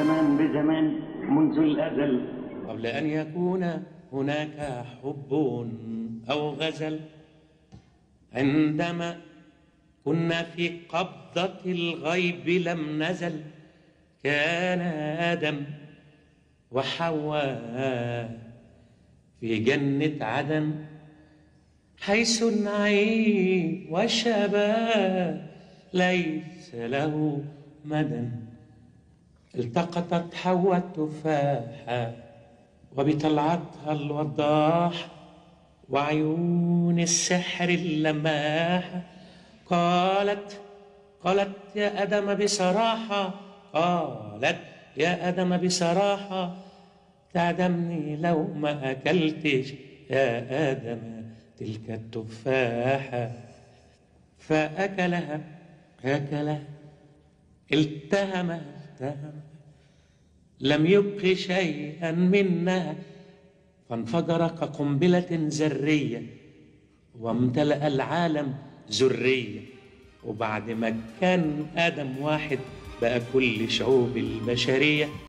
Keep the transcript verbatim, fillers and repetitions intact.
زمان بزمان منذ الأزل. قبل أن يكون هناك حب أو غزل، عندما كنا في قبضة الغيب لم نزل، كان آدم وحواء في جنة عدن، حيث النعيم والشباب ليس له مدى. التقطت حواء التفاحة وبطلعتها الوضاح وعيون السحر اللماحة، قالت قالت يا آدم بصراحة، قالت يا آدم بصراحة، تعدمني لو ما أكلتش يا آدم تلك التفاحة. فأكلها أكلها التهم التهم، لم يبق شيئا منها، فانفجر كقنبلة ذرية وامتلأ العالم ذرية. وبعد ما كان آدم واحد بقى كل شعوب البشرية.